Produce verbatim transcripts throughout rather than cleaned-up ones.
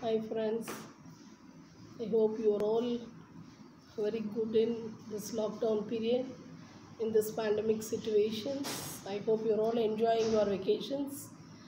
Hi friends, I hope you are all very good in this lockdown period, in this pandemic situations. I hope you are all enjoying your vacations.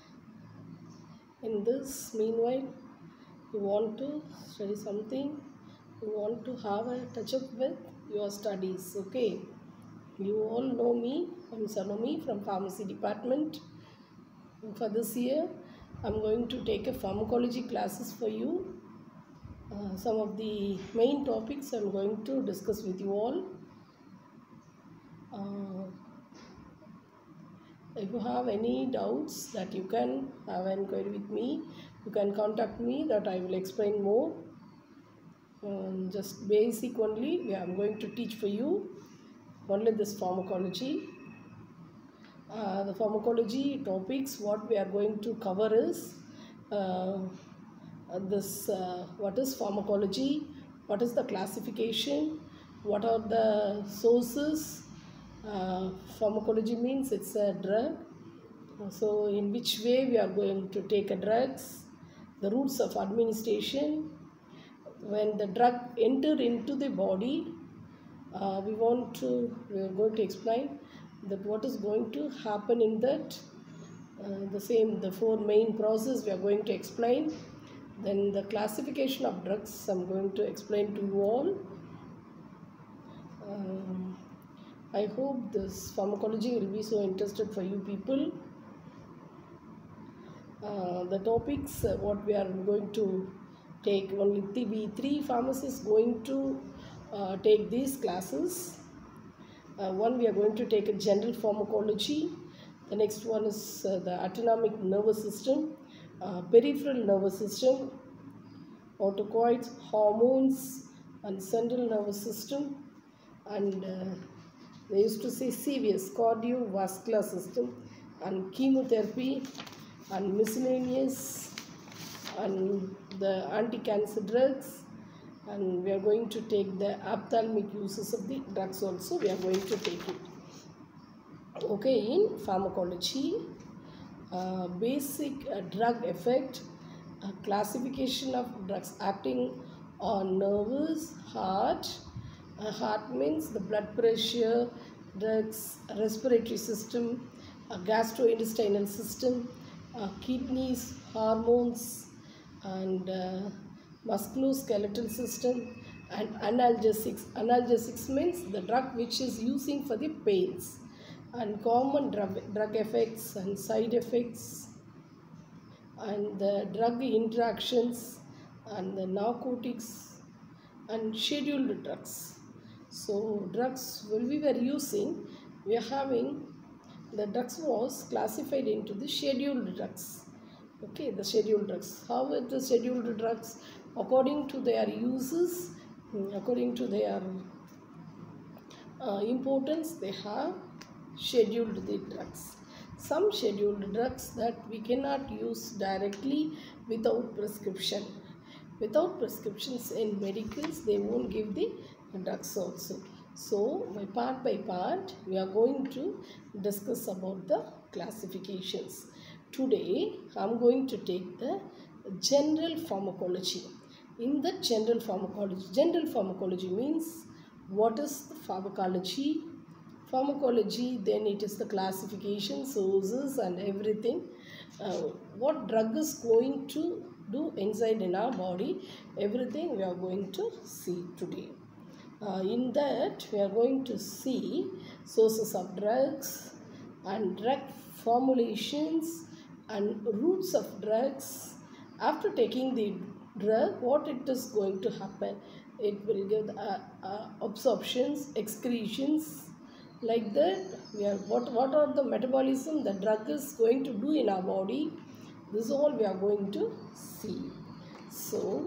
In this, meanwhile, you want to study something, you want to have a touch up with your studies, okay? You all know me, I'm Salome from Pharmacy Department. For this year, I'm going to take a pharmacology classes for you. Uh, some of the main topics I'm going to discuss with you all. Uh, if you have any doubts that you can have an inquiry with me, you can contact me that I will explain more. Um, just basic only, I'm going to teach for you only this pharmacology. Uh, the pharmacology topics, what we are going to cover is uh, this uh, what is pharmacology, what is the classification, what are the sources. Uh, pharmacology means it's a drug, so in which way we are going to take a drugs, the routes of administration, when the drug enter into the body. Uh, we want to we are going to explain that what is going to happen in that. Uh, the same the four main process we are going to explain. Then the classification of drugs I'm going to explain to you all. um, I hope this pharmacology will be so interested for you people. Uh, the topics uh, what we are going to take, only three, three pharmacists going to uh, take these classes. Uh, one, we are going to take a general pharmacology. The next one is uh, the autonomic nervous system, uh, peripheral nervous system, autocoids, hormones, and central nervous system, and uh, they used to say C V S, cardiovascular system, and chemotherapy, and miscellaneous, and the anti-cancer drugs, and we are going to take the ophthalmic uses of the drugs also. We are going to take it. Okay, in pharmacology, uh, basic uh, drug effect, uh, classification of drugs acting on nerves, heart. Uh, heart means the blood pressure, drugs, respiratory system, uh, gastrointestinal system, uh, kidneys, hormones, and uh, musculoskeletal system, and analgesics. Analgesics means the drug which is using for the pains, and common drug, drug effects and side effects, and the drug interactions, and the narcotics, and scheduled drugs. So drugs will we were using, we are having the drugs was classified into the scheduled drugs. Okay, the scheduled drugs. How are the scheduled drugs? According to their uses, according to their uh, importance, they have scheduled the drugs. Some scheduled drugs that we cannot use directly without prescription. Without prescriptions in medicals, they won't give the drugs also. So, by part by part, we are going to discuss about the classifications. Today, I am going to take the general pharmacology. In the general pharmacology, general pharmacology means what is the pharmacology? Pharmacology, then it is the classification, sources, and everything. Uh, what drug is going to do inside in our body, everything we are going to see today. Uh, in that, we are going to see sources of drugs and drug formulations and routes of drugs. After taking the drug, what it is going to happen? It will give uh, uh, absorptions, excretions, like that. We are what what are the metabolism the drug is going to do in our body. This is all we are going to see. So,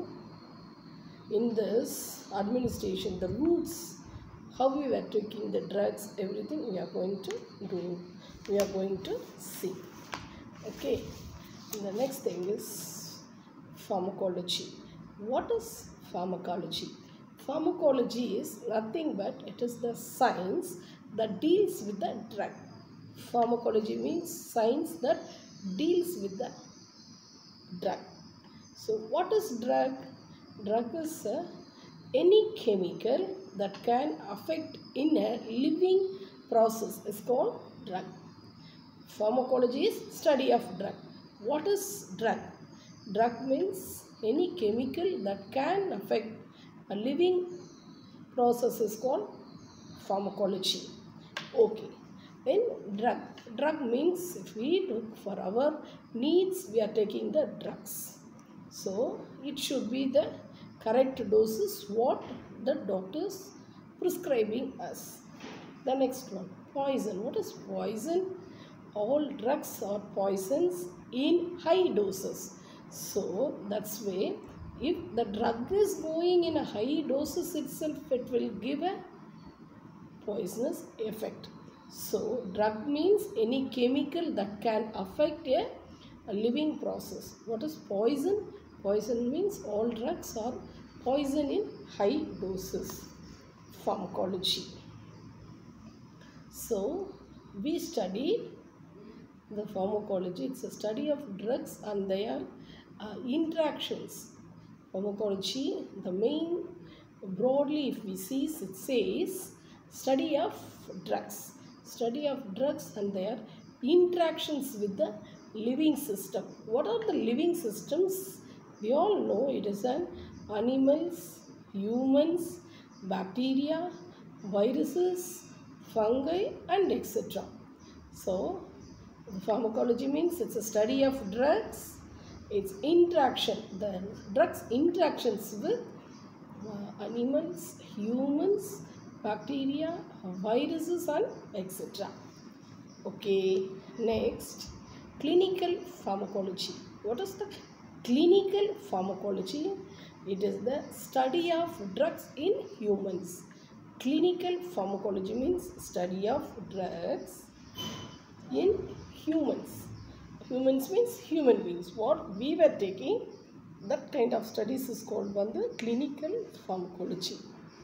in this administration, the routes, how we were taking the drugs, everything we are going to do, we are going to see. Okay, and the next thing is pharmacology. What is pharmacology? Pharmacology is nothing but it is the science that deals with the drug. Pharmacology means science that deals with the drug. So what is drug? Drug is uh, any chemical that can affect in a living process is called drug. Pharmacology is study of drug. What is drug? Drug means any chemical that can affect a living process is called pharmacology. Okay. Then drug. Drug means if we look for our needs, we are taking the drugs. So it should be the correct doses what the doctors prescribing us. The next one, poison. What is poison? All drugs are poisons in high doses. So that's why if the drug is going in a high doses itself, it will give a poisonous effect. So drug means any chemical that can affect a, a living process. What is poison? Poison means all drugs are poison in high doses. Pharmacology. So we study the pharmacology. It's a study of drugs and their uh, interactions. Pharmacology, the main, broadly if we see, it says study of drugs. Study of drugs and their interactions with the living system. What are the living systems? We all know it is an animals, humans, bacteria, viruses, fungi and et cetera. So pharmacology means it's a study of drugs, its interaction, the drugs interactions with uh, animals, humans, bacteria, viruses and et cetera. Okay, next, clinical pharmacology. What is the clinical pharmacology? It is the study of drugs in humans. Clinical pharmacology means study of drugs in humans. Humans means human beings. What we were taking, that kind of studies is called one the clinical pharmacology.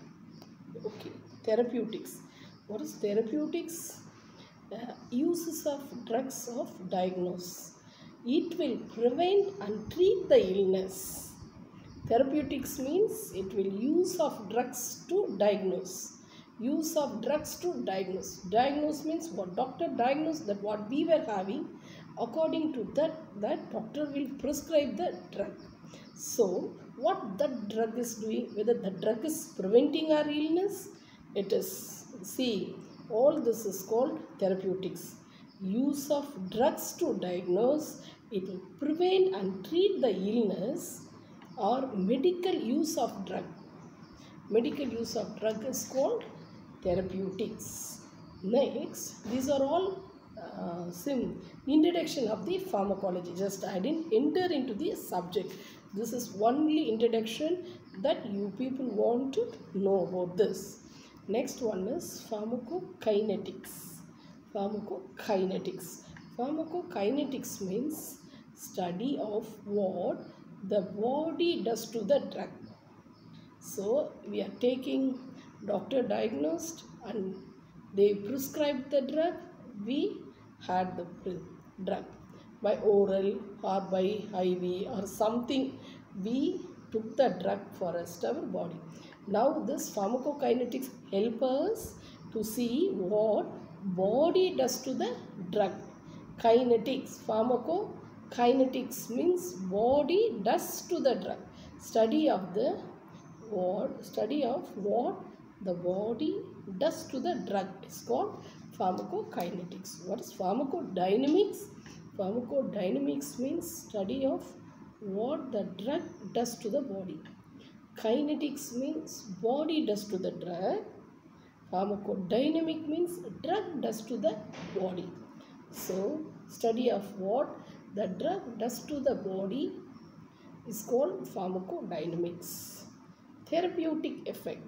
Okay, therapeutics. What is therapeutics? Uh, uses of drugs of diagnose. It will prevent and treat the illness. Therapeutics means it will use of drugs to diagnose. Use of drugs to diagnose. Diagnose means what doctor diagnosed that what we were having. According to that, that doctor will prescribe the drug. So what that drug is doing, whether the drug is preventing our illness, it is, see, all this is called therapeutics. Use of drugs to diagnose, it will prevent and treat the illness, or medical use of drug. Medical use of drug is called therapeutics. Next, these are all uh, sim introduction of the pharmacology. Just I didn't enter into the subject. This is only introduction that you people want to know about this. Next one is pharmacokinetics. Pharmacokinetics. Pharmacokinetics means study of what the body does to the drug. So we are taking, doctor diagnosed and they prescribed the drug. We had the drug by oral or by I V or something. We took the drug for rest of our body. Now this pharmacokinetics help us to see what body does to the drug. Kinetics, pharmacokinetics means body does to the drug. Study of the what study of what the body does to the drug is called pharmacokinetics. What is pharmacodynamics? Pharmacodynamics means study of what the drug does to the body. Kinetics means body does to the drug. Pharmacodynamic means drug does to the body. So study of what the drug does to the body is called pharmacodynamics. Therapeutic effect.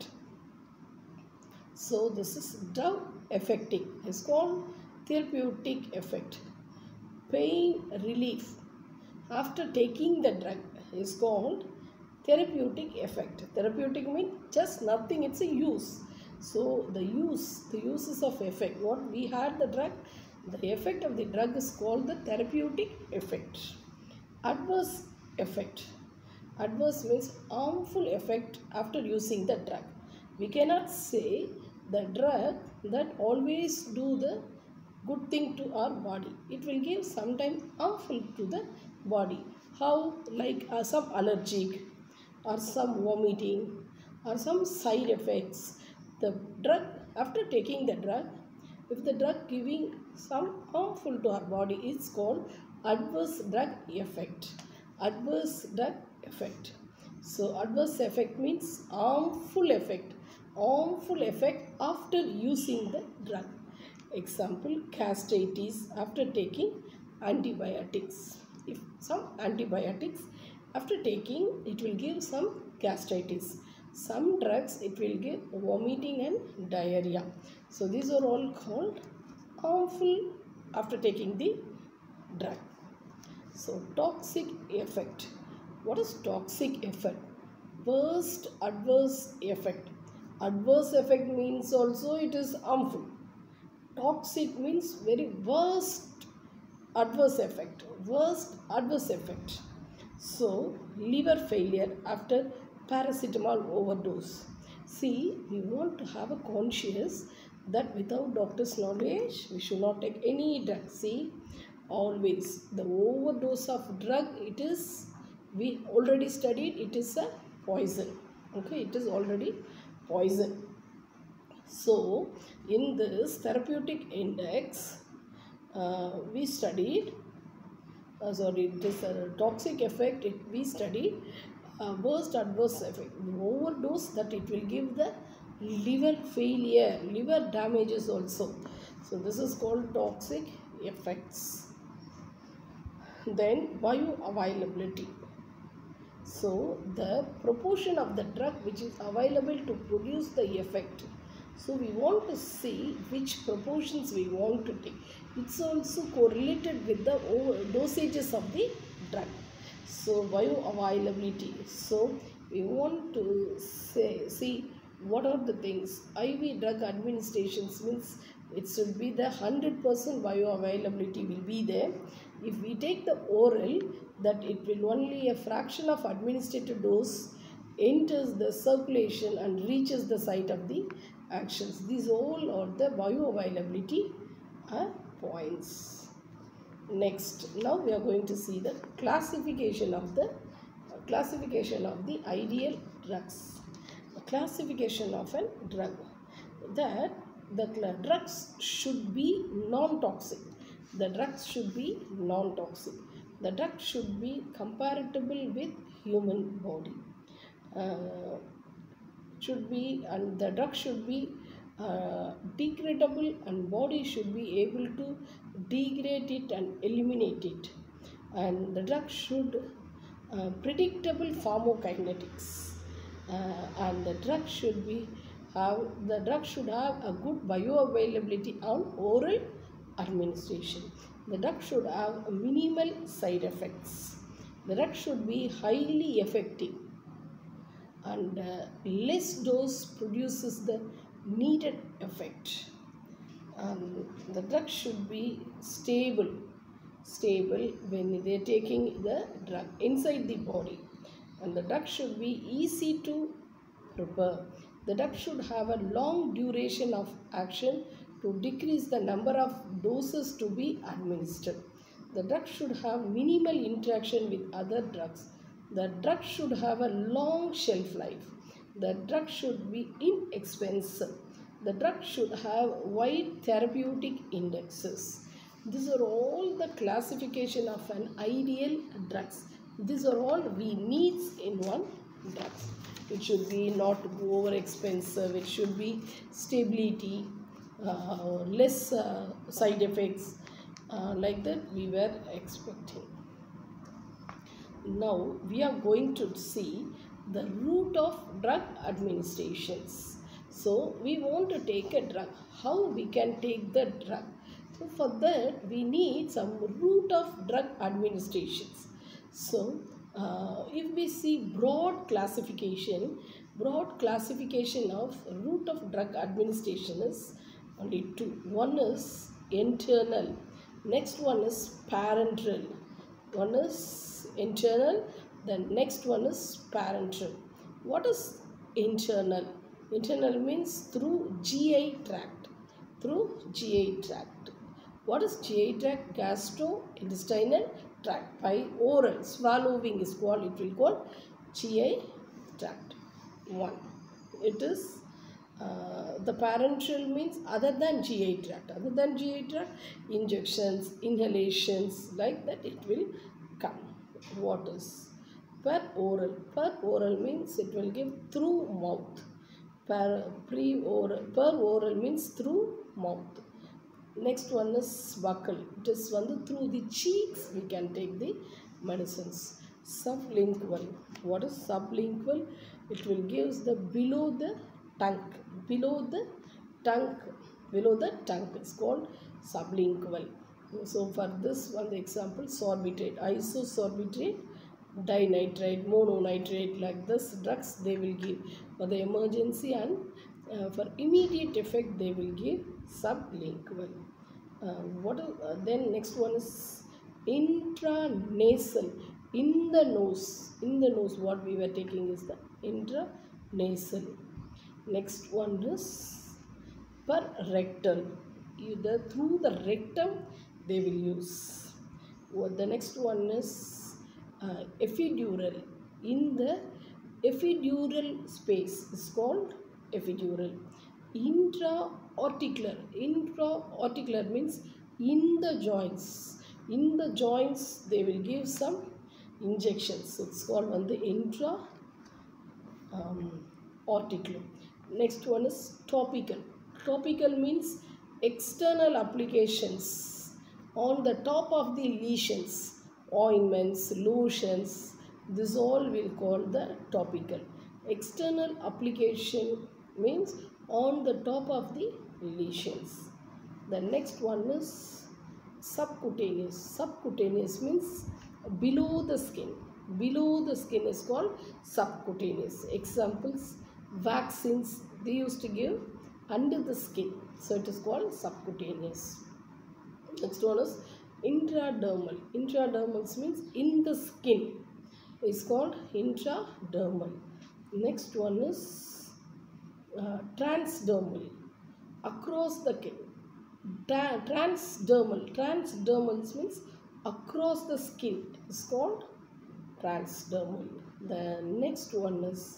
So this is drug affecting is called therapeutic effect. Pain relief after taking the drug is called therapeutic effect. Therapeutic means just nothing, it's a use. So the use, the uses of effect, what we had the drug, the effect of the drug is called the therapeutic effect. Adverse effect. Adverse means harmful effect after using the drug. We cannot say the drug that always do the good thing to our body. It will give sometimes harmful to the body. How? Like uh, some allergic or some vomiting or some side effects. The drug, after taking the drug, if the drug giving some harmful to our body, it's called adverse drug effect. Adverse drug effect. So adverse effect means harmful effect. Harmful effect after using the drug. Example, gastritis after taking antibiotics. If some antibiotics after taking, it will give some gastritis. Some drugs it will give vomiting and diarrhea. So these are all called harmful after taking the drug. So toxic effect. What is toxic effect? Worst adverse effect. Adverse effect means also it is harmful. Toxic means very worst adverse effect. Worst adverse effect. So liver failure after paracetamol overdose. See, we want to have a conscious that without doctor's knowledge we should not take any drug. See, always the overdose of drug, it is, we already studied, it is a poison. Okay, it is already poison. So in this therapeutic index uh, we studied uh, sorry it is a toxic effect, it, we studied uh, worst adverse effect, overdose, that it will give the liver failure, liver damages also. So this is called toxic effects. Then bioavailability. So the proportion of the drug which is available to produce the effect. So we want to see which proportions we want to take. It's also correlated with the dosages of the drug. So bioavailability. So we want to say, see what are the things. I V drug administrations means it should be the one hundred percent bioavailability will be there. If we take the oral, that it will only a fraction of administered dose enters the circulation and reaches the site of the actions. These all are the bioavailability uh, points. Next, now we are going to see the classification of the uh, classification of the ideal drugs. The classification of a drug, that the drugs should be non-toxic. The drugs should be non-toxic. The drug should be compatible with human body. Uh, should be and the drug should be uh, degradable, and body should be able to degrade it and eliminate it. And the drug should uh, predictable pharmacokinetics, uh, and the drug should be have the drug should have a good bioavailability on oral administration. The drug should have minimal side effects. The drug should be highly effective, and uh, less dose produces the needed effect. And the drug should be stable, stable when they are taking the drug inside the body. And the drug should be easy to prepare. The drug should have a long duration of action to decrease the number of doses to be administered. The drug should have minimal interaction with other drugs. The drug should have a long shelf life. The drug should be inexpensive. The drug should have wide therapeutic indexes. These are all the classification of an ideal drugs. These are all we needs in one drug. It should be not over expensive. It should be stability, uh, less uh, side effects, uh, like that we were expecting. Now we are going to see the route of drug administrations. So we want to take a drug. How we can take the drug? So for that we need some route of drug administrations. So uh, if we see broad classification, broad classification of route of drug administration is only two. One is internal. Next one is parenteral. One is internal, Then next one is parenteral. What is internal? Internal means through G I tract. Through G I tract. What is G I tract? Gastrointestinal tract. By oral swallowing is called, it will call G I tract. One. It is uh, the parenteral means other than G I tract. Other than G I tract, injections, inhalations, like that it will come. What is per oral? Per oral means it will give through mouth. Per pre oral, per oral means through mouth. Next one is buccal. It is one through the cheeks we can take the medicines. Sublingual. What is sublingual? It will give the below the tongue. Below the tongue. Below the tongue is called sublingual. So for this one, the example, sorbitrate, isosorbitrate, dinitrate, mononitrate, like this drugs they will give for the emergency, and uh, for immediate effect they will give sublingual. Uh, what uh, then next one is intranasal. In the nose, in the nose what we were taking is the intranasal. Next one is per rectal. Either through the rectum they will use. What the next one is uh, epidural. In the epidural space is called epidural. Intra-articular. Intra-articular means in the joints. In the joints they will give some injections. It's called on the intra um, articular. Next one is topical. Topical means external applications on the top of the lesions, ointments, lotions. This all will call the topical. External application means on the top of the lesions. The next one is subcutaneous. Subcutaneous means below the skin. Below the skin is called subcutaneous. Examples, vaccines they used to give under the skin, so it is called subcutaneous. Next one is intradermal. Intradermal means in the skin is called intradermal. Next one is uh, transdermal, across the skin. Tra transdermal. Transdermal means across the skin is called transdermal. The next one is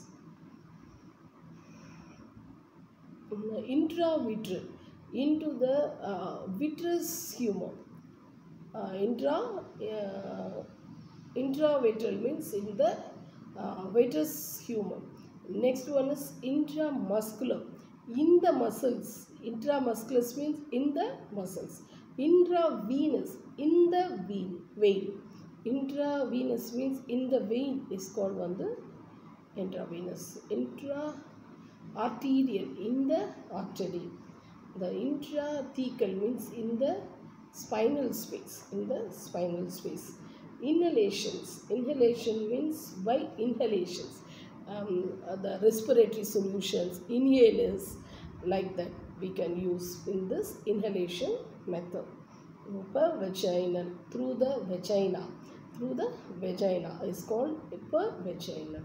intravitreal, into the uh, vitreous humor. Uh, intra uh, intravitreal means in the uh, vitreous humor. Next one is intramuscular, in the muscles. Intramuscular means in the muscles. Intravenous, in the vein. vein. Intravenous means in the vein is called one the intravenous. Intra arterial, in the artery. The intrathecal means in the spinal space, in the spinal space. Inhalations. Inhalation means by inhalations. Um, the respiratory solutions, inhalers, like that we can use in this inhalation method. Per vaginal, through the vagina. Through the vagina is called per vaginal.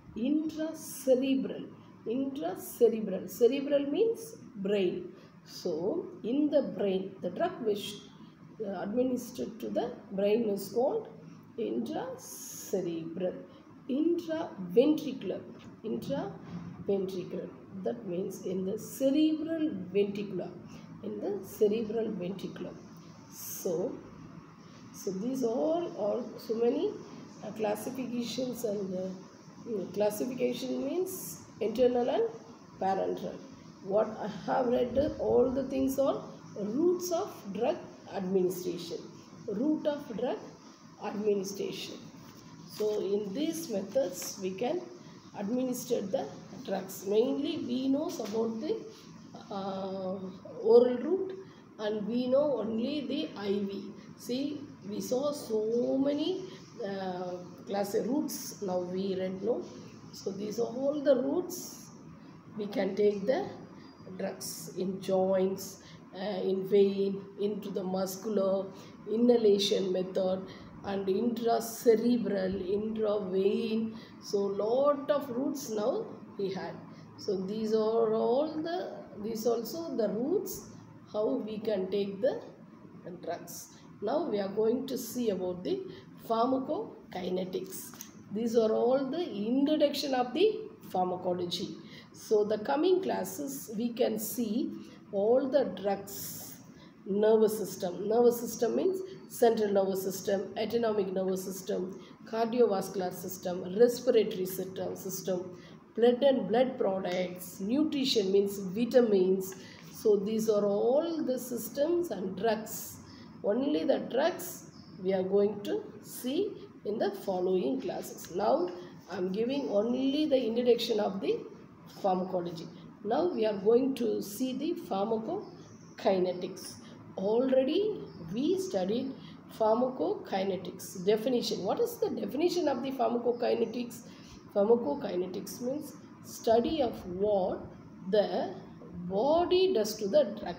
Intracerebral. Intracerebral. Cerebral means brain. So, in the brain, the drug which uh, administered to the brain is called intracerebral. Intraventricular. Intraventricular. That means in the cerebral ventricular. In the cerebral ventricular. So, so these all are so many uh, classifications, and uh, classification means internal and parenteral. What I have read, all the things are routes of drug administration. Route of drug administration. So in these methods we can administer the drugs. Mainly we know about the uh, oral route, and we know only the I V. See, we saw so many uh, class routes now we read, no? So these are all the routes we can take the drugs in joints, uh, in vein, into the muscular, inhalation method, and intracerebral, intravein. So lot of roots now he had. So these are all the, these also the roots how we can take the drugs. Now we are going to see about the pharmacokinetics. These are all the introduction of the pharmacology. So the coming classes we can see all the drugs, nervous system. Nervous system means central nervous system, autonomic nervous system, cardiovascular system, respiratory system, system, blood and blood products, nutrition means vitamins. So these are all the systems and drugs. Only the drugs we are going to see in the following classes. Now I am giving only the introduction of the pharmacology. Now we are going to see the pharmacokinetics. Already we studied pharmacokinetics. Definition. What is the definition of the pharmacokinetics? Pharmacokinetics means study of what the body does to the drug.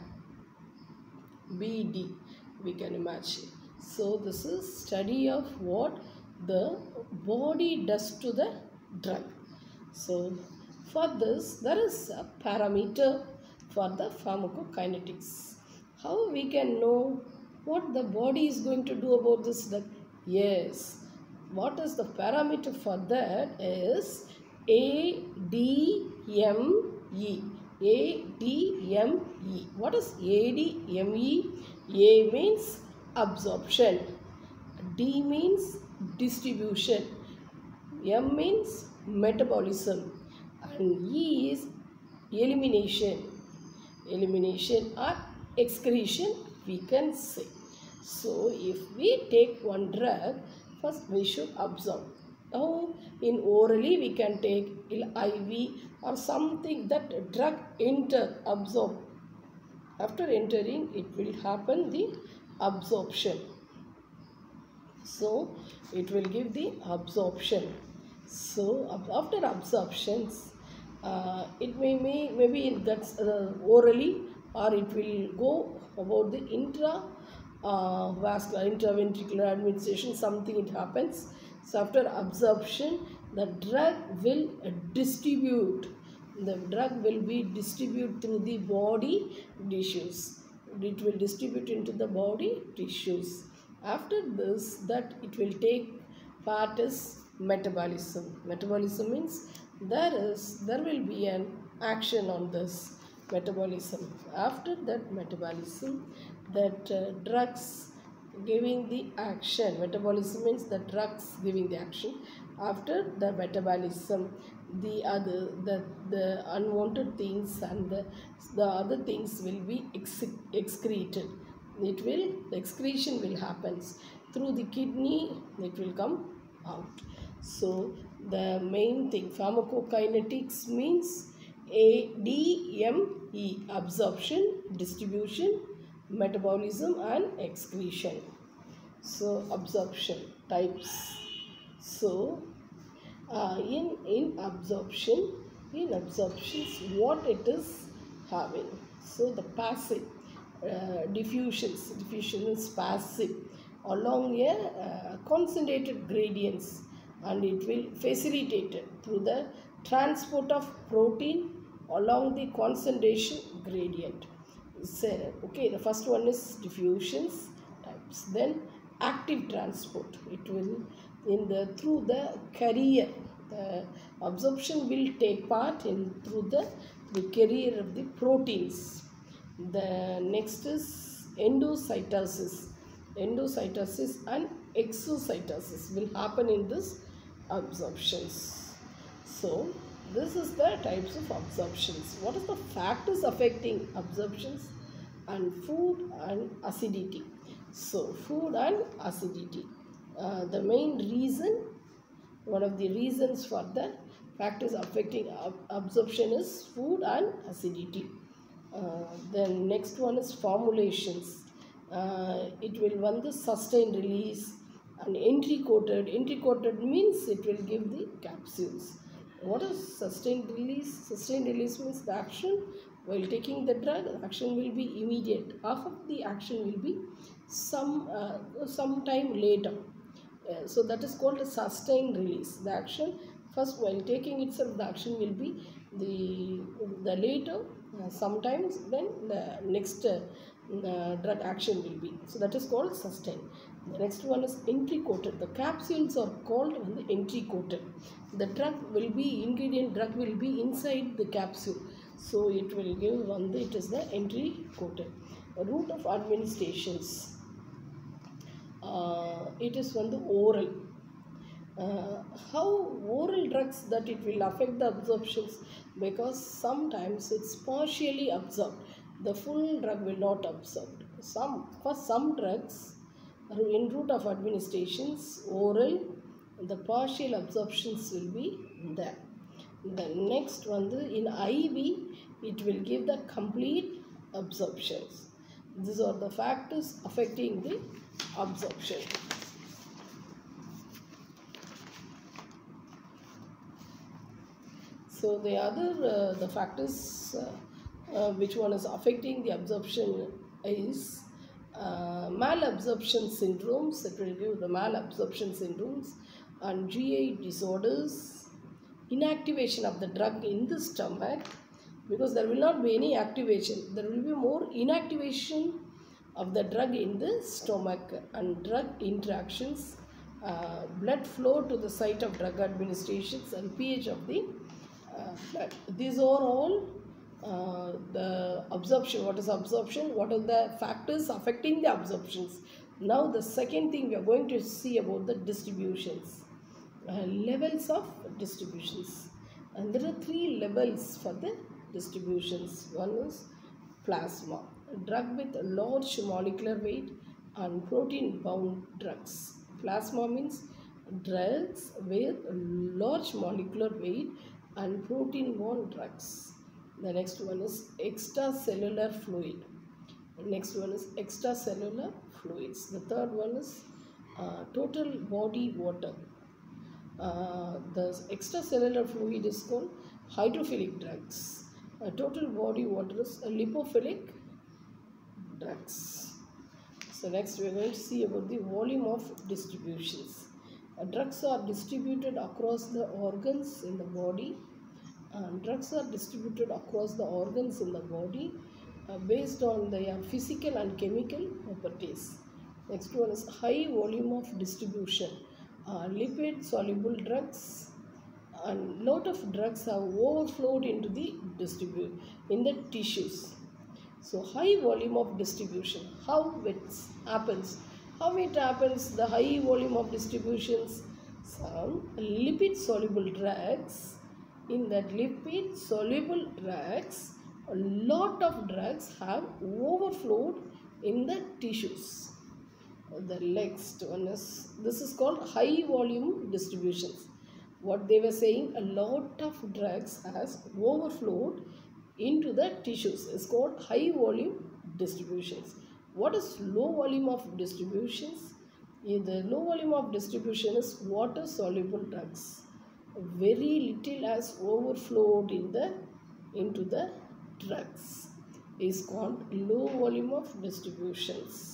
B D we can imagine. So this is study of what the body does to the drug. So for this there is a parameter for the pharmacokinetics. How we can know what the body is going to do about this drug? Yes. What is the parameter for that is A D M E. A D M E. What is A D M E? A means absorption. D means distribution. M means metabolism. And E is elimination. Elimination or excretion we can say. So if we take one drug, first we should absorb. Now in orally we can take I V or something that drug enter, absorb. After entering it will happen the absorption. So it will give the absorption. So after absorptions uh, it may, may maybe it gets uh, orally, or it will go about the intra uh, vascular, intraventricular administration, something it happens. So after absorption the drug will distribute. The drug will be distributed through the body tissues. It will distribute into the body tissues. After this, that it will take part is metabolism. Metabolism means there is there will be an action on this metabolism. After that metabolism, that uh, drugs giving the action. Metabolism means the drugs giving the action. After the metabolism, the other the the unwanted things and the, the other things will be ex excreted. It will the excretion will happen through the kidney. It will come out. So the main thing, pharmacokinetics means A D M E, absorption, distribution, metabolism and excretion. So absorption types. So uh, in in absorption, in absorptions what it is having. So the passive uh, diffusions, diffusion is passive along a uh, concentrated gradients, and it will facilitate it through the transport of protein along the concentration gradient. So, okay, the first one is diffusions types. Then active transport. It will in the through the carrier. The absorption will take part in through the the carrier of the proteins. The next is endocytosis. Endocytosis and exocytosis will happen in this absorptions. So this is the types of absorptions. What is the factors affecting absorptions? And food and acidity. So food and acidity. Uh, the main reason, one of the reasons for the factors affecting ab absorption is food and acidity. Uh, then next one is formulations. Uh, it will run the sustained release and entry coated. Entry coated means it will give the capsules. What is sustained release? Sustained release means the action while taking the drug, the action will be immediate. Half of the action will be some uh, some time later. Uh, so that is called a sustained release. The action first while taking itself, the action will be the the later uh, sometimes then the next uh, uh, drug action will be. So that is called sustained. The next one is entry coated. The capsules are called the entry coated. The drug will be ingredient drug will be inside the capsule. So it will give one the, it is the entry coated. Route of administrations. Uh, it is from the oral. Uh, how oral drugs that it will affect the absorptions, because sometimes it's partially absorbed, the full drug will not absorb. Some for some drugs in route of administrations oral, the partial absorptions will be there. The next one in I V it will give the complete absorptions. These are the factors affecting the absorption. So the other uh, the factors uh, uh, which one is affecting the absorption is uh, malabsorption syndromes. It will give the malabsorption syndromes and G I disorders, inactivation of the drug in the stomach, because there will not be any activation, there will be more inactivation of the drug in the stomach, and drug interactions, uh, blood flow to the site of drug administrations and pH of the uh, blood. These are all uh, the absorption. What is absorption? What are the factors affecting the absorptions? Now the second thing we are going to see about the distributions, uh, levels of distributions, and there are three levels for the distributions. One is plasma, a drug with large molecular weight and protein bound drugs. Plasma means drugs with large molecular weight and protein bound drugs. The next one is extracellular fluid. Next one is extracellular fluids. The third one is uh, total body water. Uh, the extracellular fluid is called hydrophilic drugs. Uh, total body water is lipophilic drugs. So next we are going to see about the volume of distributions. Uh, drugs are distributed across the organs in the body. Uh, drugs are distributed across the organs in the body uh, based on their physical and chemical properties. Next one is high volume of distribution. Uh, lipid soluble drugs, and lot of drugs have overflowed into the distribute in the tissues. So high volume of distribution, how it happens? How it happens? The high volume of distributions, some lipid soluble drugs. In that lipid soluble drugs, a lot of drugs have overflowed in the tissues. The next one is, this is called high volume distributions. What they were saying, a lot of drugs has overflowed into the tissues is called high volume distributions. What is low volume of distributions? In the low volume of distribution is water soluble drugs. Very little has overflowed in the into the drugs is called low volume of distributions.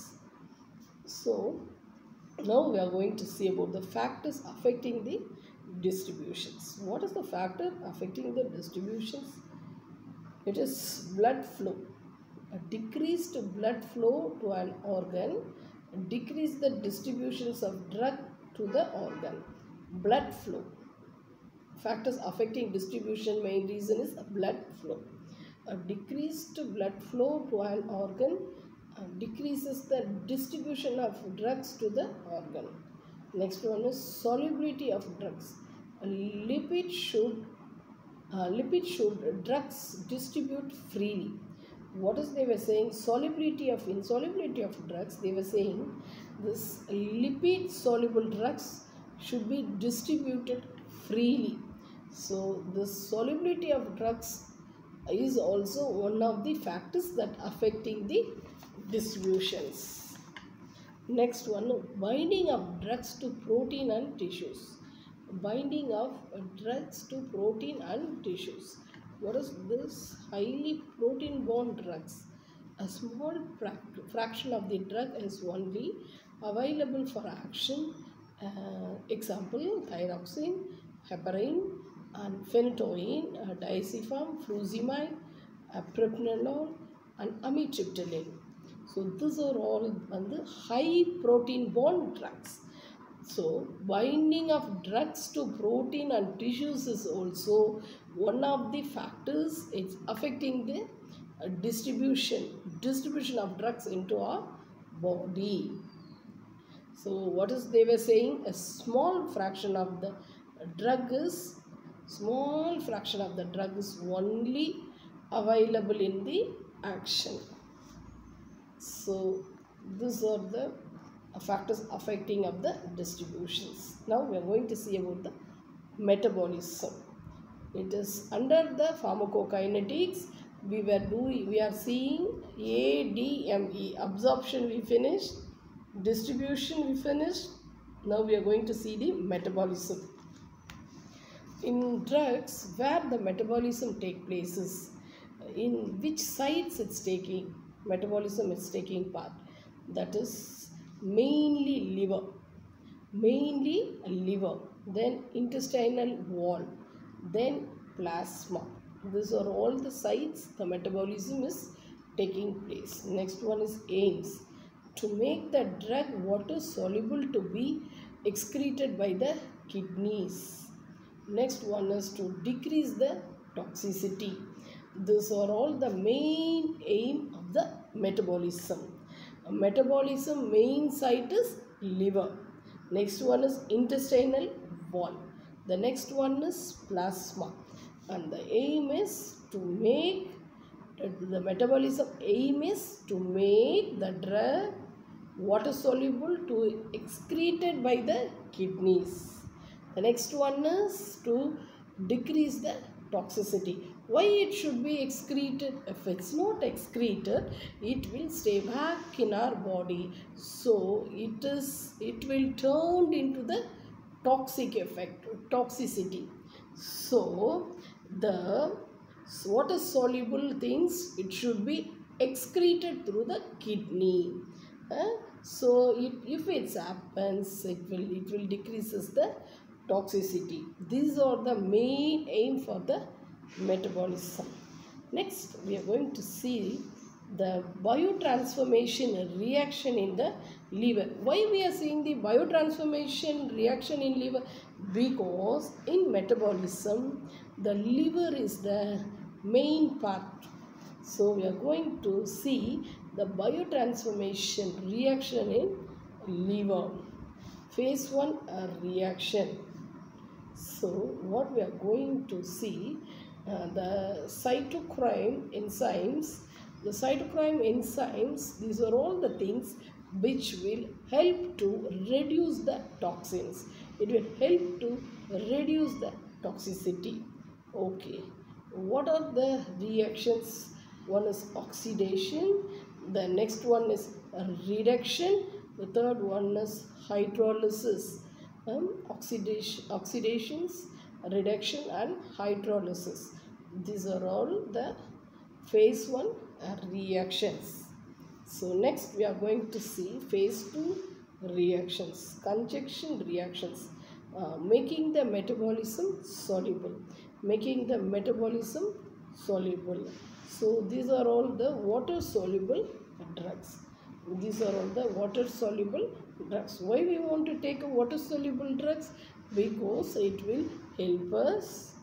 So now we are going to see about the factors affecting the distributions. What is the factor affecting the distributions? It is blood flow. A decreased blood flow to an organ decrease the distributions of drug to the organ. Blood flow. Factors affecting distribution, main reason is blood flow. A decreased blood flow to an organ uh, decreases the distribution of drugs to the organ. Next one is solubility of drugs. A lipid should uh, lipid should drugs distribute freely. What is they were saying? Solubility of insolubility of drugs. They were saying this lipid soluble drugs should be distributed freely. So the solubility of drugs is also one of the factors that affecting the distributions. Next one, binding of drugs to protein and tissues. Binding of drugs to protein and tissues. What is this? Highly protein bound drugs. A small fraction of the drug is only available for action Uh, example, thyroxine, heparin, and phenytoin, uh, diazepam, furosemide, uh, propranolol, and amitriptyline. So these are all the high protein bond drugs. So binding of drugs to protein and tissues is also one of the factors it's affecting the uh, distribution distribution of drugs into our body. So what is they were saying, a small fraction of the drug is small fraction of the drug is only available in the action. So these are the factors affecting of the distributions. Now we are going to see about the metabolism. It is under the pharmacokinetics. We were doing we are seeing A D M E, absorption we finished, distribution we finished. Now we are going to see the metabolism. In drugs, where the metabolism take places, in which sites it's taking metabolism is taking part, that is mainly liver, mainly liver, then intestinal wall, then plasma. These are all the sites the metabolism is taking place. Next one is aims, to make the drug water soluble to be excreted by the kidneys. Next one is to decrease the toxicity. These are all the main aim of the metabolism. Metabolism main site is liver. Next one is intestinal wall. The next one is plasma. And the aim is to make, the metabolism aim is to make the drug water soluble to excreted by the kidneys. The next one is to decrease the toxicity. Why it should be excreted? If it's not excreted, it will stay back in our body. So it is it will turn into the toxic effect, toxicity. So the water soluble things, it should be excreted through the kidney. Uh, so it, if it happens, it will it will decreases the toxicity. These are the main aim for the metabolism. Next, we are going to see the biotransformation reaction in the liver. Why we are seeing the biotransformation reaction in liver? Because in metabolism, the liver is the main part. So we are going to see the biotransformation reaction in liver. Phase one, a reaction. So what we are going to see, uh, the cytochrome enzymes, the cytochrome enzymes, these are all the things which will help to reduce the toxins. It will help to reduce the toxicity. Okay, what are the reactions? One is oxidation, the next one is reduction, the third one is hydrolysis. Um, oxidation, oxidations, reduction and hydrolysis. These are all the phase one uh, reactions. So next we are going to see phase two reactions, conjunction reactions, uh, making the metabolism soluble, making the metabolism soluble. So these are all the water soluble drugs. These are all the water soluble drugs. Why we want to take a water soluble drugs? Because it will help us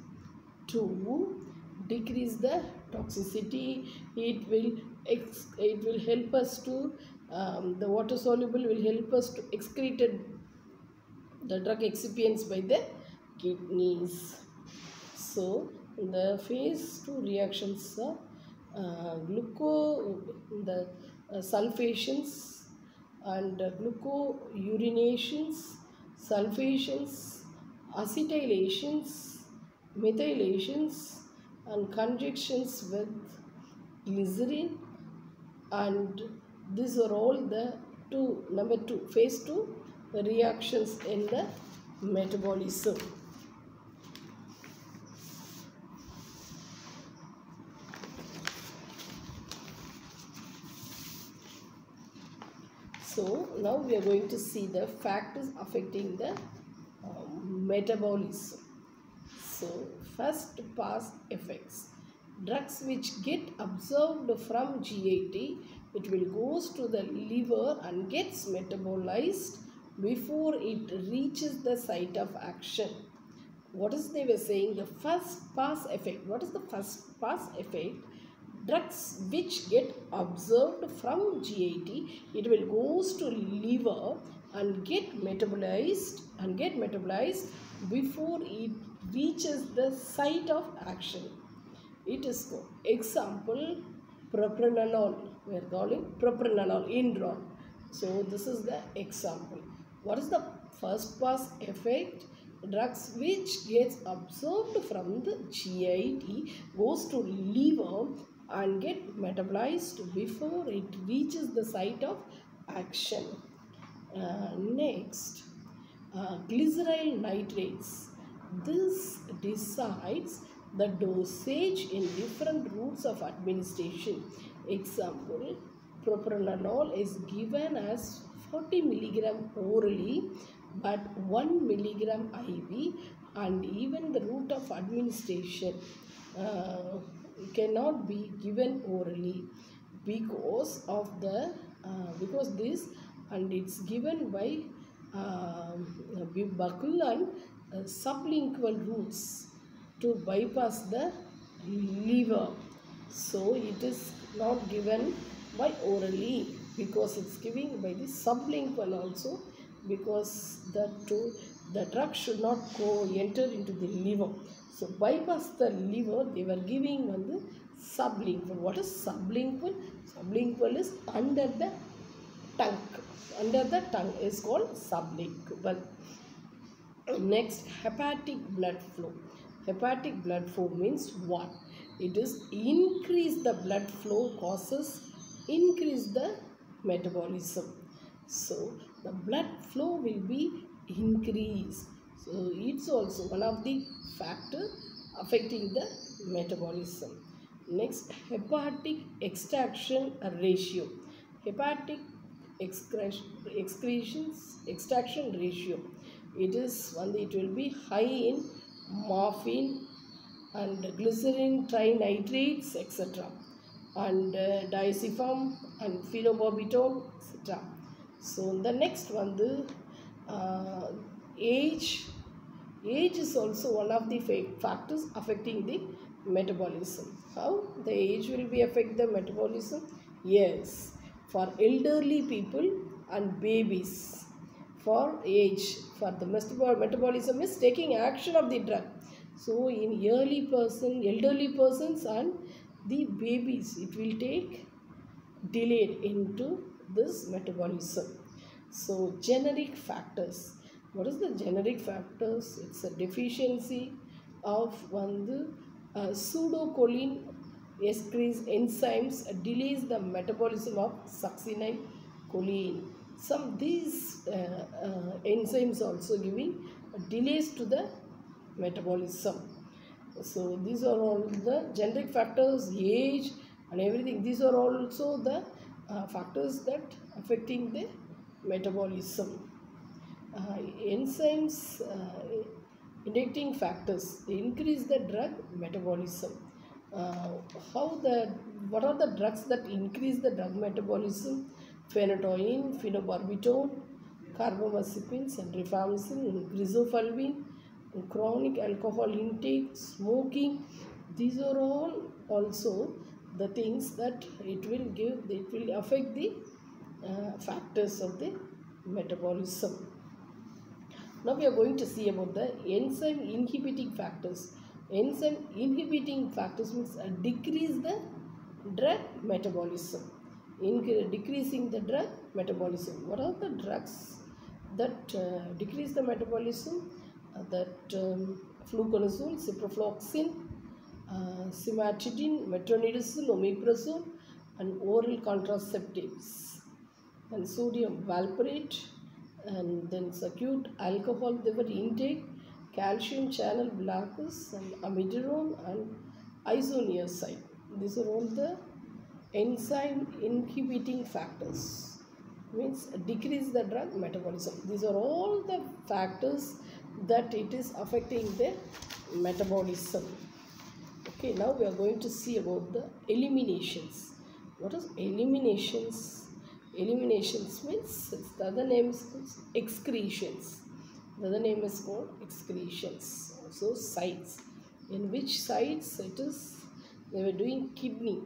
to decrease the toxicity. It will ex it will help us to um, the water soluble will help us to excrete the drug excipients by the kidneys. So the phase two reactions are uh, gluco the uh, sulfations and uh, glucourinations, sulfations, acetylations, methylations, and conjunctions with glycerin, and these are all the two number two phase two reactions in the metabolism. So now we are going to see the factors affecting the um, metabolism. So first pass effects. Drugs which get absorbed from G I T, it will goes to the liver and gets metabolized before it reaches the site of action. What is they were saying? The first pass effect. What is the first pass effect? Drugs which get absorbed from G I T, it will goes to liver and get metabolized and get metabolized before it reaches the site of action. It is example propranolol. We are calling propranolol, Indrol. So this is the example. What is the first pass effect? Drugs which gets absorbed from the G I T goes to liver and get metabolized before it reaches the site of action. Uh, next, uh, glyceryl nitrates. This decides the dosage in different routes of administration. Example, propranolol is given as forty milligram orally but one milligram I V, and even the route of administration uh, cannot be given orally because of the uh, because this, and it's given by uh, buccal and uh, sublingual routes to bypass the liver. So it is not given by orally because it's given by the sublingual also, because the two the drug should not go enter into the liver. So bypass the liver, they were giving on the sublingual. What is sublingual? Sublingual is under the tongue. Under the tongue is called sublingual. Next, hepatic blood flow. Hepatic blood flow means what? It is increase the blood flow causes increase the metabolism. So the blood flow will be increased. So it's also one of the factors affecting the metabolism. Next, hepatic extraction ratio. Hepatic excretions extraction ratio. It is one. It will be high in morphine and glycerin trinitrates, et cetera, and uh, diazepam and phenobarbital, et cetera. So the next one, the uh, age. Age is also one of the factors affecting the metabolism. How the age will be affect the metabolism? Yes, for elderly people and babies. For age, for the metabolism is taking action of the drug. So in early person, elderly persons and the babies, it will take delayed into this metabolism. So generic factors. What is the generic factors? It's a deficiency of one the uh, pseudocholine excrete enzymes delays the metabolism of succinylcholine. Some these uh, uh, enzymes also giving delays to the metabolism. So these are all the generic factors, age and everything. These are also the uh, factors that affecting the metabolism. Uh, enzymes, uh, inducing factors, they increase the drug metabolism. Uh, how the what are the drugs that increase the drug metabolism? Phenytoin, phenobarbital, carbamazepine, and rifampicin, griseofulvin, chronic alcohol intake, smoking. These are all also the things that it will give, it will affect the uh, factors of the metabolism. Now we are going to see about the enzyme inhibiting factors. Enzyme inhibiting factors means uh, decrease the drug metabolism. In decreasing the drug metabolism. What are the drugs that uh, decrease the metabolism? Uh, that um, fluconazole, ciprofloxacin, uh, cimetidine, metronidazole, omeprazole, and oral contraceptives, and sodium valproate, and then acute alcohol intake, calcium channel blockers, and amiodarone and isoniazid. These are all the enzyme inhibiting factors. means decrease the drug metabolism. These are all the factors that it is affecting the metabolism. Okay, now we are going to see about the eliminations. What is eliminations? Eliminations means the other name is called excretions. The other name is called excretions. So sites. In which sites it is? They were doing kidney.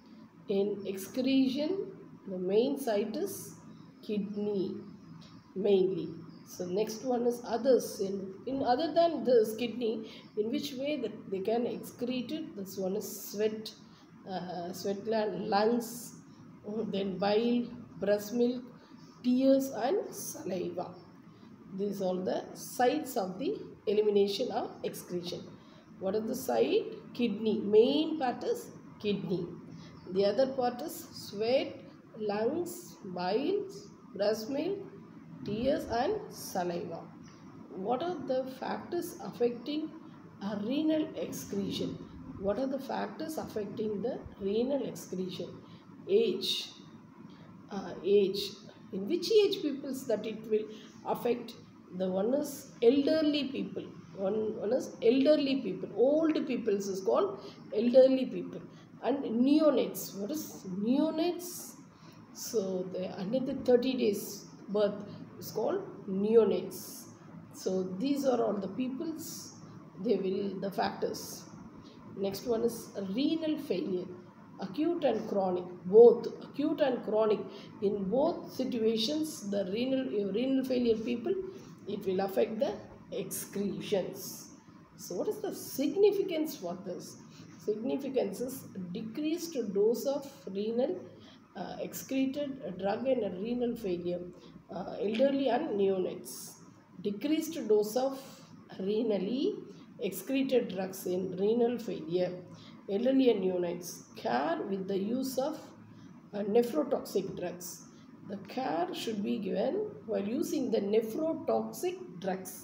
In excretion, the main site is kidney mainly. So next one is others. In, in other than this kidney, in which way that they can excrete it? This one is sweat, uh, sweat gland, lungs, then bile, breast milk, tears and saliva. These are the sites of the elimination of excretion. What is the site? Kidney. Main part is kidney. The other part is sweat, lungs, bile, breast milk, tears and saliva. What are the factors affecting a renal excretion? What are the factors affecting the renal excretion? Age. Uh, age. In which age peoples that it will affect? The one is elderly people. One, one is elderly people. Old peoples is called elderly people. And neonates. What is neonates? So they under the thirty days birth is called neonates. So these are all the peoples. They will the factors. Next one is renal failure. Acute and chronic, both acute and chronic. In both situations, the renal renal failure people, it will affect the excretions. So what is the significance for this? Significance is decreased dose of renal uh, excreted drug in a renal failure, uh, elderly and neonates. Decreased dose of renally excreted drugs in renal failure, elderly and neonates. Care with the use of uh, nephrotoxic drugs. The care should be given while using the nephrotoxic drugs.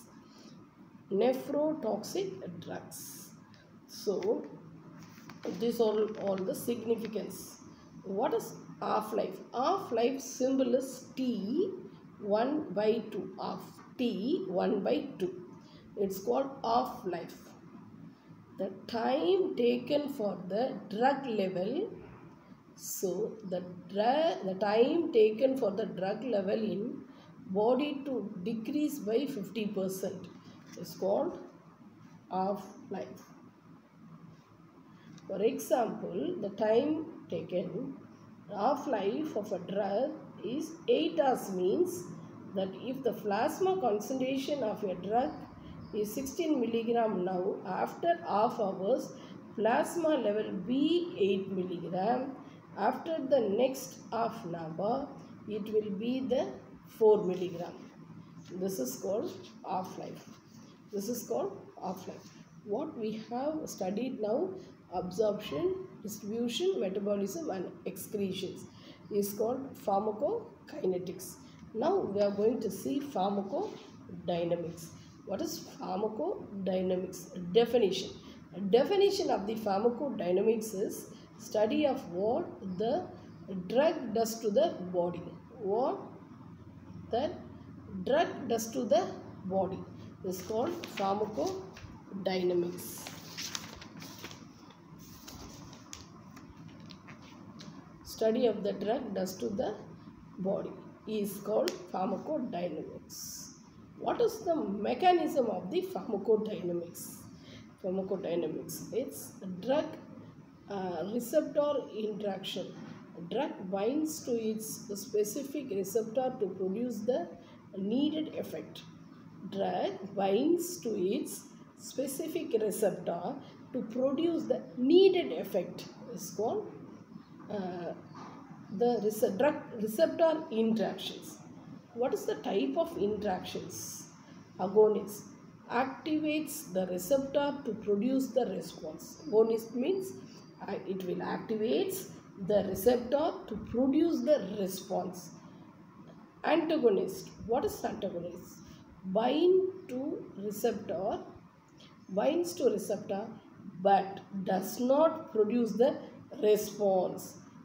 Nephrotoxic drugs. So, these are all, all the significance. What is half-life? Half-life symbol is T one by two. Half T one by two. It's called half-life. The time taken for the drug level. So, the, drug, the time taken for the drug level in body to decrease by fifty percent is called half-life. For example, the time taken, half-life of a drug is eight hours, means that if the plasma concentration of a drug is sixteen milligram now, after half hours, plasma level be eight milligram. After the next half an hour, it will be the four milligram. This is called half-life. This is called half-life. What we have studied now, absorption, distribution, metabolism and excretions, is called pharmacokinetics. Now we are going to see pharmacodynamics. What is pharmacodynamics? Definition. Definition of the pharmacodynamics is study of what the drug does to the body. What the drug does to the body is called pharmacodynamics. Study of the drug does to the body is called pharmacodynamics. What is the mechanism of the pharmacodynamics? Pharmacodynamics, it's drug uh, receptor interaction. Drug binds to its specific receptor to produce the needed effect. Drug binds to its specific receptor to produce the needed effect is called uh, the rece drug receptor interactions. What is the type of interactions? Agonist activates the receptor to produce the response. Agonist means uh, it will activate the receptor to produce the response. Antagonist. What is antagonist? Bind to receptor, binds to receptor but does not produce the response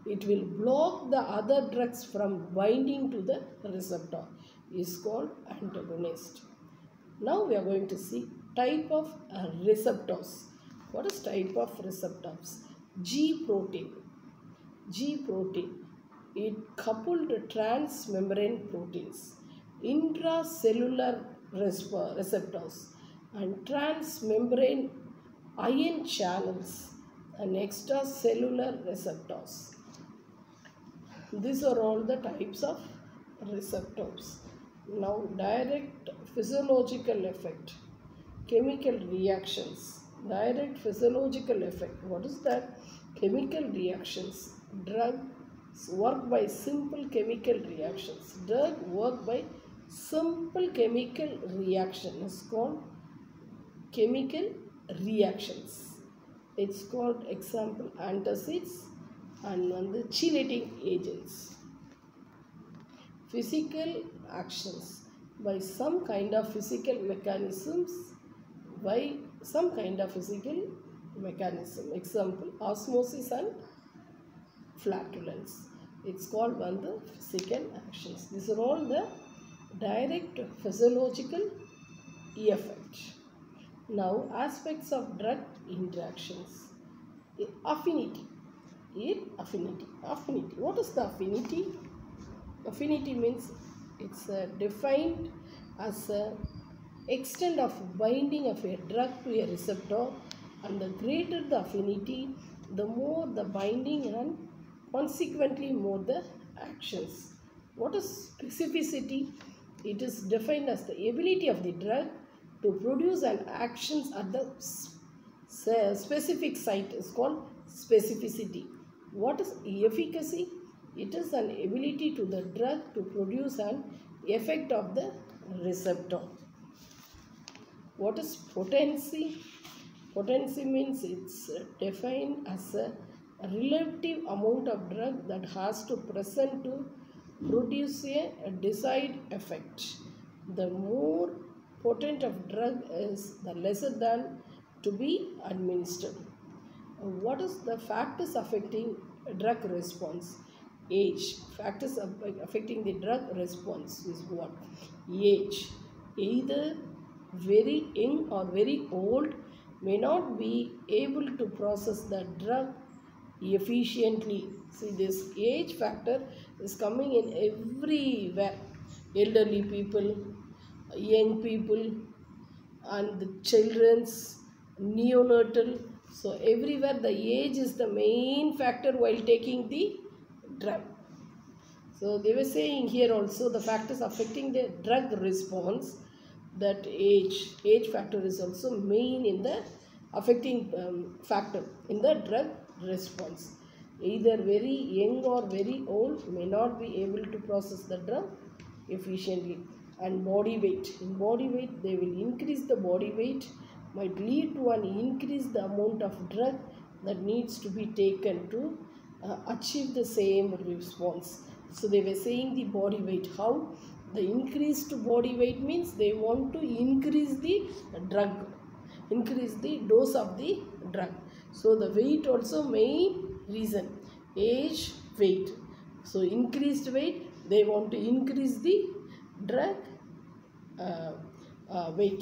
it will block the other drugs from binding to the receptor, is called antagonist. Now we are going to see type of uh, receptors. What is type of receptors? G protein. G protein. It coupled transmembrane proteins, intracellular receptors, and transmembrane ion channels and extracellular receptors. These are all the types of receptors. Now, direct physiological effect, chemical reactions. Direct physiological effect. What is that? Chemical reactions. Drugs work by simple chemical reactions. Drug work by simple chemical reaction is called chemical reactions. It's called, example, antacids and one the chelating agents. Physical actions by some kind of physical mechanisms, by some kind of physical mechanism. Example, osmosis and flatulence. It's called one the physical actions. These are all the direct physiological effect. Now, aspects of drug interactions. Affinity. In affinity. Affinity. What is the affinity? Affinity means it's uh, defined as a extent of binding of a drug to a receptor, and the greater the affinity, the more the binding and consequently more the actions. What is specificity? It is defined as the ability of the drug to produce an actions at the specific site is called specificity. What is efficacy? It is an ability to the drug to produce an effect of the receptor. What is potency? Potency means it's defined as a relative amount of drug that has to present to produce a desired effect. The more potent of drug is, the lesser than to be administered. What is the factors affecting drug response? Age. Factors affecting the drug response is what? Age. Either very young or very old may not be able to process the drug efficiently. See, this age factor is coming in everywhere. Elderly people, young people, and the children's, neonatal. So everywhere the age is the main factor while taking the drug. So they were saying here also the factors affecting the drug response, that age, age factor is also main in the affecting um, factor in the drug response. Either very young or very old may not be able to process the drug efficiently. And body weight. In body weight, they will increase the body weight, might lead to an increase the amount of drug that needs to be taken to uh, achieve the same response. So they were saying the body weight. How? The increased body weight means they want to increase the drug, increase the dose of the drug. So the weight also main reason. Age, weight. So increased weight, they want to increase the drug uh, uh, weight.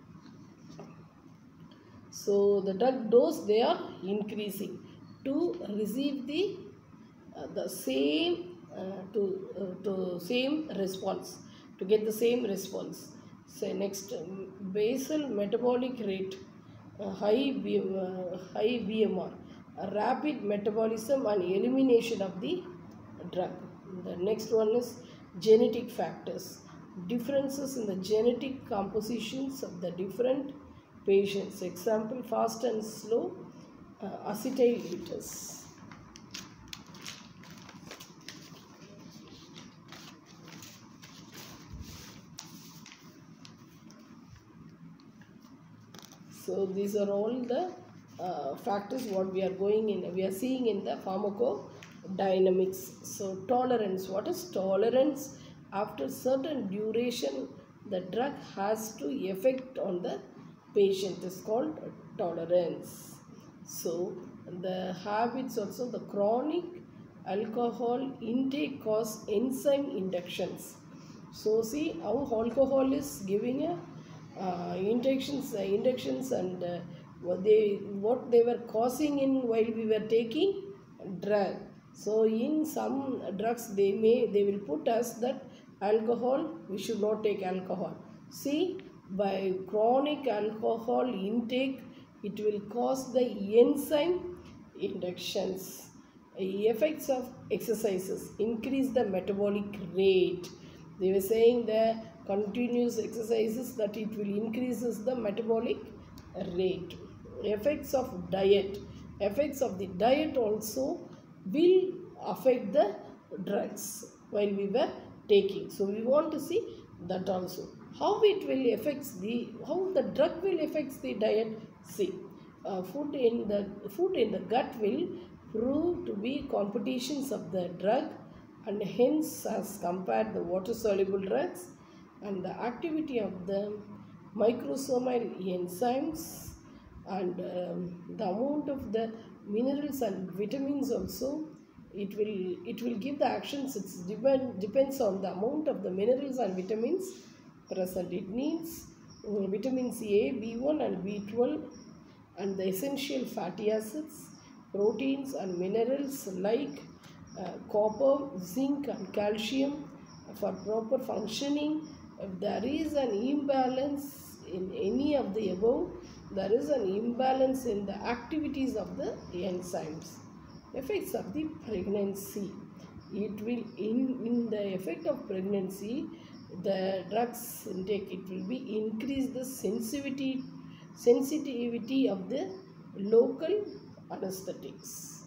So the drug dose they are increasing to receive the uh, the same uh, to uh, to same response, to get the same response. So next, um, basal metabolic rate, uh, high B, uh, high B M R, a rapid metabolism and elimination of the drug. The next one is genetic factors. Differences in the genetic compositions of the different patients. Example, fast and slow uh, acetylates. So these are all the uh, factors what we are going in, we are seeing in the pharmacodynamics. So tolerance. What is tolerance? After certain duration, the drug has to effect on the patient is called tolerance. So the habits also, the chronic alcohol intake cause enzyme inductions. So see how alcohol is giving a uh, inductions, uh, inductions and uh, what they what they were causing in while we were taking drug. So in some drugs they may they will put us that alcohol, we should not take alcohol. See, by chronic alcohol intake, it will cause the enzyme inductions. Effects of exercises increase the metabolic rate. They were saying the continuous exercises that it will increases the metabolic rate. Effects of diet. Effects of the diet also will affect the drugs while we were taking. So we want to see that also. How it will affect the, how the drug will affect the diet. See, uh, food in the food in the gut will prove to be competitions of the drug, and hence as compared the water soluble drugs, and the activity of the microsomal enzymes, and um, the amount of the minerals and vitamins also, it will it will give the actions. It depend, depends on the amount of the minerals and vitamins present. It needs uh, vitamins A, B one and B twelve, and the essential fatty acids, proteins and minerals like uh, copper, zinc and calcium for proper functioning. If there is an imbalance in any of the above, there is an imbalance in the activities of the enzymes. Effects of the pregnancy. It will, in, in the effect of pregnancy, the drugs intake, it will be increase the sensitivity, sensitivity of the local anesthetics.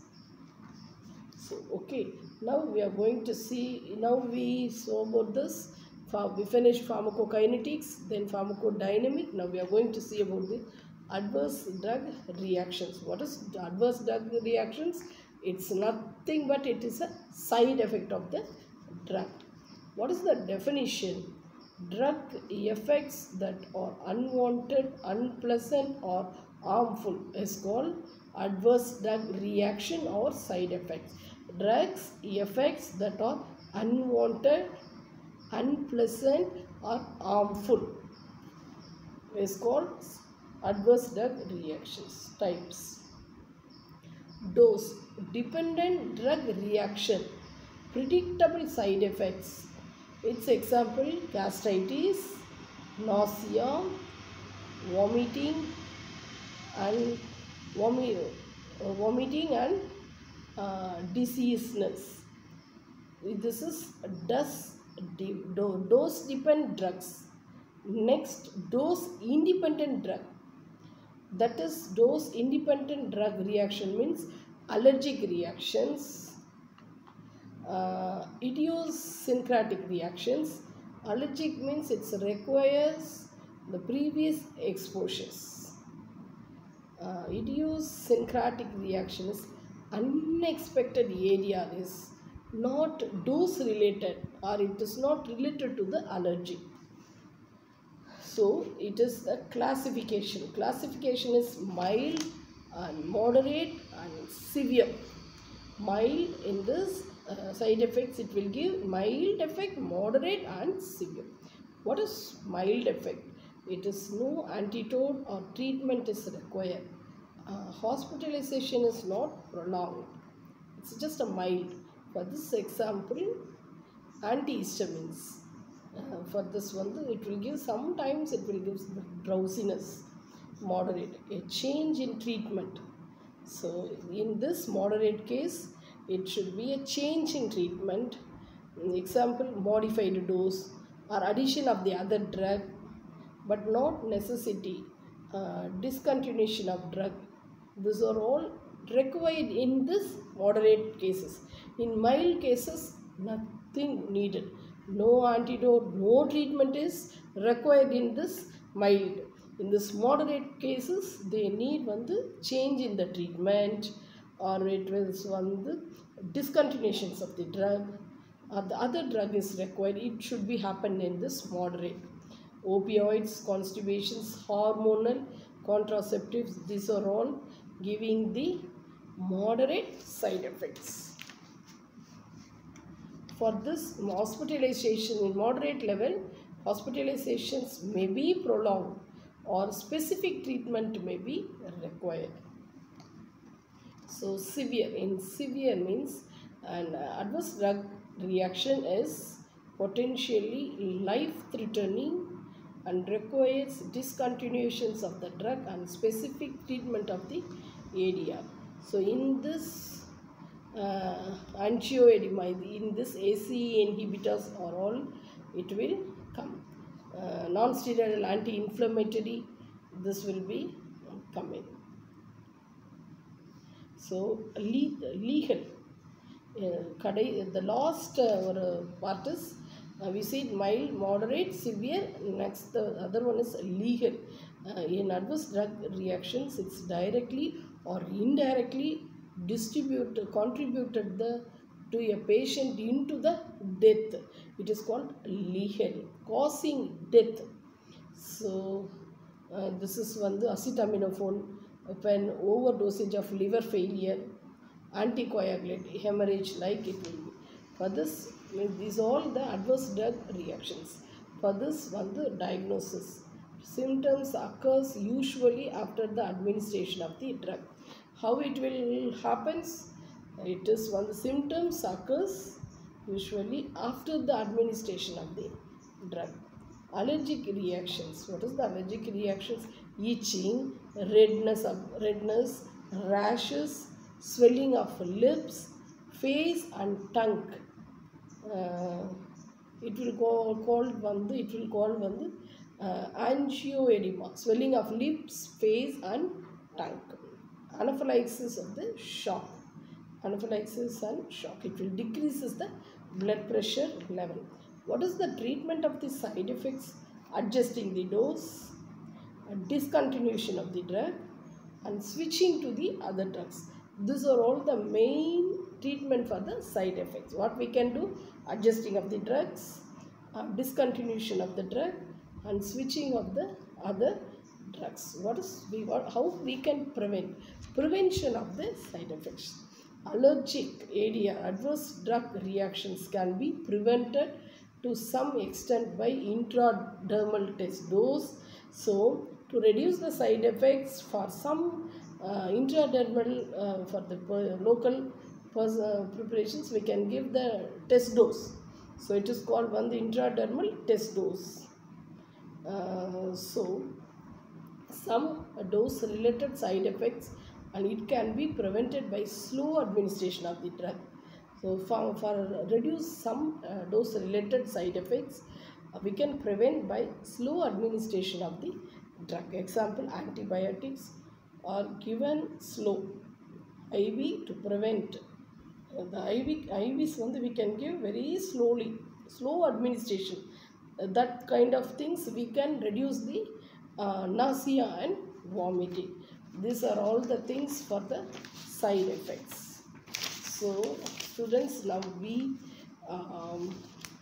So, okay, now we are going to see, now we saw about this, we finished pharmacokinetics, then pharmacodynamic. Now we are going to see about the adverse drug reactions. What is adverse drug reactions? It's nothing but it is a side effect of the drug. What is the definition? Drug effects that are unwanted, unpleasant or harmful is called adverse drug reaction or side effects. Drugs effects that are unwanted, unpleasant or harmful is called adverse drug reactions. Types. Dose dependent drug reaction, predictable side effects. Its example: gastritis, nausea, vomiting and vomit, uh, vomiting and uh, dizziness. This is dose, dose dependent drugs. Next, dose independent drug. That is, dose independent drug reaction means allergic reactions, uh, idiosyncratic reactions. Allergic means it requires the previous exposures. Uh, idiosyncratic reaction is unexpected area, is not dose related or it is not related to the allergy. So it is the classification. Classification is mild and moderate and severe. Mild, in this uh, side effects it will give mild effect, moderate and severe. What is mild effect? It is no antidote or treatment is required. Uh, hospitalization is not prolonged. It's just a mild. For this example, antihistamines. Uh, for this one, it will give, sometimes it will give drowsiness, moderate, a change in treatment. So in this moderate case, it should be a change in treatment. Example, modified dose or addition of the other drug, but not necessity, uh, discontinuation of drug. These are all required in this moderate cases. In mild cases, nothing needed. No antidote, no treatment is required in this mild. In this moderate cases, they need one the change in the treatment, or it was one the discontinuations of the drug, or the other drug is required. It should be happen in this moderate. Opioids, constipations, hormonal contraceptives, these are all giving the moderate side effects. for this hospitalization in moderate level, hospitalizations may be prolonged or specific treatment may be required. So severe, in severe means an adverse drug reaction is potentially life-threatening and requires discontinuations of the drug and specific treatment of the A D R. So in this uh, angioedema, in this A C E inhibitors or all, it will come. Uh, non-steroidal anti-inflammatory, this will be coming. So legal, uh, the last uh, part is uh, we see mild, moderate, severe. Next the other one is legal. Uh, in adverse drug reactions, it's directly or indirectly distribute contributed the to a patient into the death. It is called lethal, causing death. So uh, this is one the acetaminophen, when overdosage of liver failure, anticoagulate, hemorrhage, like it will be. For this, these all the adverse drug reactions. For this one the diagnosis. Symptoms occurs usually after the administration of the drug. How it will happens? It is when the symptoms occurs usually after the administration of the drug. Allergic reactions. What is the allergic reactions? Itching, redness of redness, rashes, swelling of lips, face and tongue. Uh, it will go called one. It will call one uh, angioedema, swelling of lips, face and tongue. Anaphylaxis of the shock. Anaphylaxis and shock. It will decreases the blood pressure level. What is the treatment of the side effects? Adjusting the dose, discontinuation of the drug and switching to the other drugs. These are all the main treatment for the side effects. What we can do? Adjusting of the drugs, uh, discontinuation of the drug and switching of the other drugs. What is we what, how we can prevent? Prevention of the side effects. Allergic A D R, adverse drug reactions, can be prevented to some extent by intradermal test dose. So to reduce the side effects for some uh, intradermal uh, for the per local uh, preparations, we can give the test dose. So it is called one the intradermal test dose. Uh, so some dose related side effects, and it can be prevented by slow administration of the drug. So for, for reduce some uh, dose related side effects, uh, we can prevent by slow administration of the drug. Example, antibiotics are given slow. I V to prevent. Uh, the I V, I Vs one we can give very slowly, slow administration. Uh, that kind of things we can reduce the uh, nausea and vomiting. These are all the things for the side effects. So students, now we um,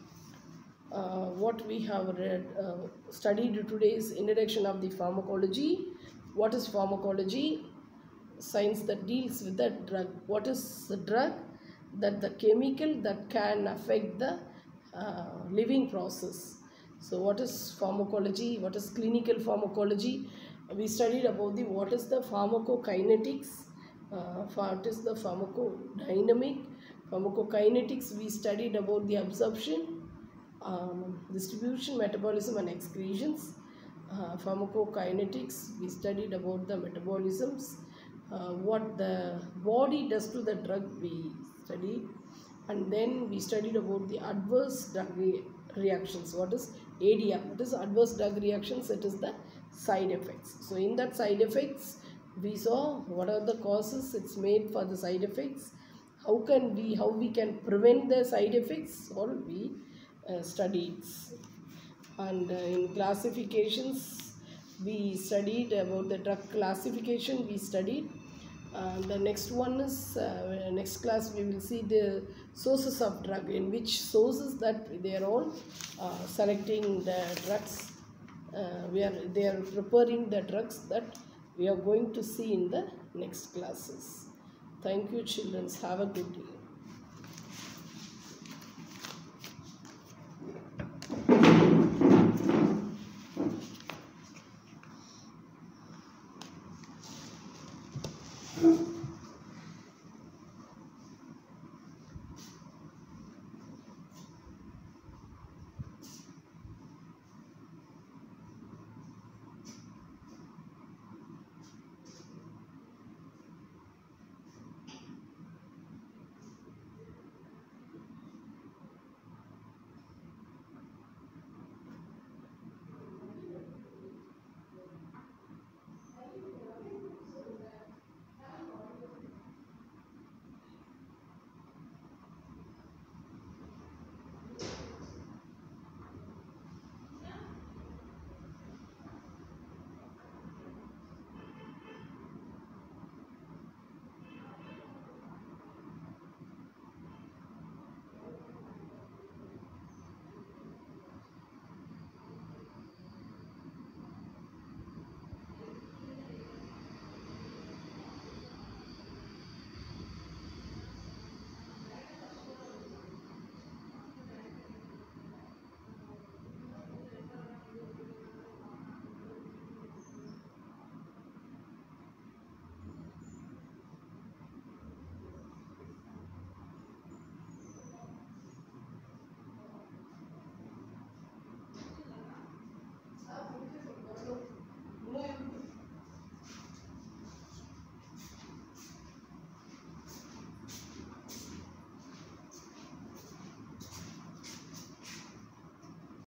uh, what we have read uh, studied today is introduction of the pharmacology. What is pharmacology? Science that deals with the drug. What is the drug? That the chemical that can affect the uh, living process. So what is pharmacology? What is clinical pharmacology? We studied about the what is the pharmacokinetics, uh, what is the pharmacodynamic. Pharmacokinetics, we studied about the absorption, um, distribution, metabolism and excretions. Uh, pharmacokinetics, we studied about the metabolisms, uh, what the body does to the drug, we studied. And then we studied about the adverse drug re reactions. What is A D R? What is adverse drug reactions? It is the side effects. So in that side effects, we saw what are the causes it's made for the side effects. How can we, how we can prevent the side effects? All we uh, studied. And uh, in classifications, we studied about the drug classification. We studied. Uh, the next one is uh, next class we will see the sources of drug, in which sources that they are all uh, selecting the drugs. Uh, we are they are preparing the drugs that we are going to see in the next classes. Thank you, children. Have a good day.